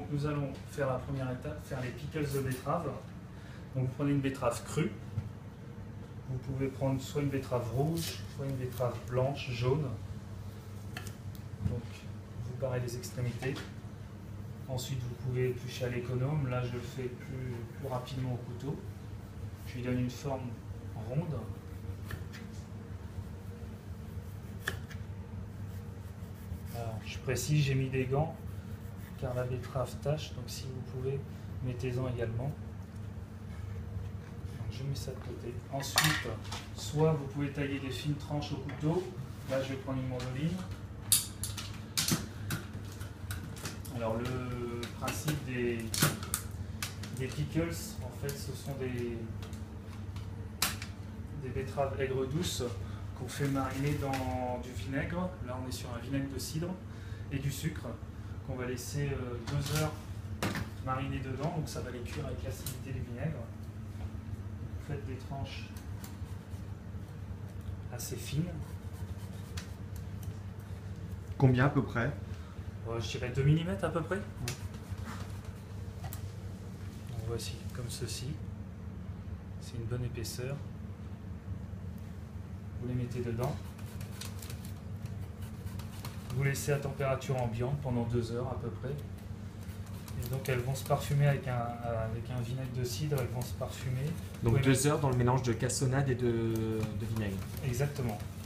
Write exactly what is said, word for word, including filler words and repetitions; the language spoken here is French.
nous allons faire la première étape, faire les pickles de betterave. Donc vous prenez une betterave crue. Vous pouvez prendre soit une betterave rouge, soit une betterave blanche, jaune. Donc vous barrez les extrémités. Ensuite vous pouvez éplucher à l'économe. Là je le fais plus, plus rapidement au couteau. Je lui donne une forme ronde. Alors, je précise, j'ai mis des gants car la betterave tâche, donc si vous pouvez, mettez-en également. Donc, je mets ça de côté. Ensuite, soit vous pouvez tailler des fines tranches au couteau. Là, je vais prendre une mandoline. Alors, le principe des, des pickles, en fait, ce sont des, des betteraves aigres douces qu'on fait mariner dans du vinaigre. Là, on est sur un vinaigre de cidre et du sucre qu'on va laisser euh, deux heures mariner dedans. Donc, ça va les cuire avec l'acidité du vinaigre. Vous faites des tranches assez fines. Combien à peu près? euh, Je dirais deux millimètres à peu près. Donc, voici, comme ceci. C'est une bonne épaisseur. Vous les mettez dedans. Vous laissez à température ambiante pendant deux heures à peu près. Et donc elles vont se parfumer avec un, avec un vinaigre de cidre, elles vont se parfumer. Donc deux heures dans le mélange de cassonade et de, de vinaigre. Exactement.